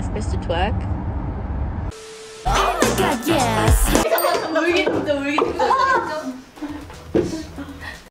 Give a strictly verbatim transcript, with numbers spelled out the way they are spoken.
I supposed to twerk? Oh my god, yes! 울겠다 울겠다